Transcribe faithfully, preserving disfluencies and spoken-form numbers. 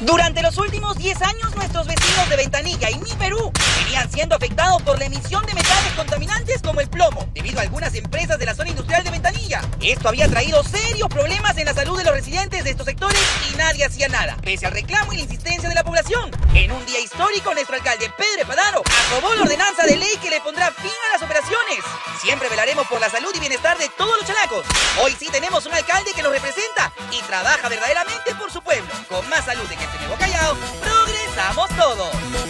Durante los últimos diez años, nuestros vecinos de Ventanilla y Mi Perú venían siendo afectados por la emisión de metales contaminantes como el plomo, debido a algunas empresas de la zona industrial de Ventanilla. Esto había traído serios problemas en la salud de los residentes de estos sectores y nadie hacía nada, pese al reclamo y la insistencia de la población. En un día histórico, nuestro alcalde Pedro Espadaro aprobó la ordenanza de ley que le pondrá fin a las operaciones. Siempre velaremos por la salud y bienestar de todos los chalacos. Hoy sí tenemos un alcalde que los representa y trabaja verdaderamente por su pueblo. Con más salud en este nuevo Callao, progresamos todos.